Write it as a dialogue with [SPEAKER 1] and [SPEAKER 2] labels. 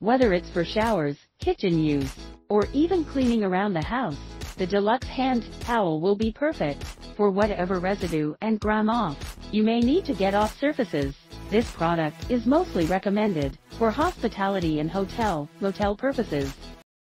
[SPEAKER 1] Whether it's for showers, kitchen use, or even cleaning around the house, the deluxe hand towel will be perfect for whatever residue and grime off you may need to get off surfaces. This product is mostly recommended for hospitality and hotel, motel purposes.